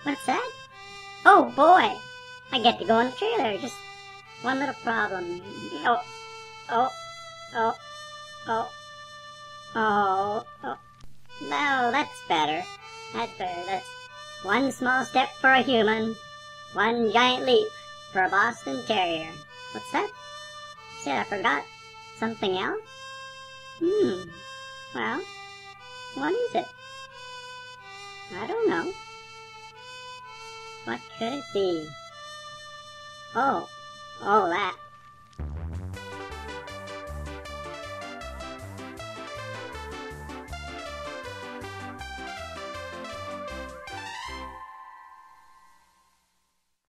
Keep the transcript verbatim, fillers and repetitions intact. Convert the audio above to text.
What's that? Oh boy! I get to go in the trailer. Just one little problem. Oh, oh, oh, oh, oh, oh. No, that's better. That's better. That's one small step for a human, one giant leap for a Boston Terrier. What's that? You said I forgot something else? Hmm. Well, what is it? I don't know. What could it be? Oh, oh, that.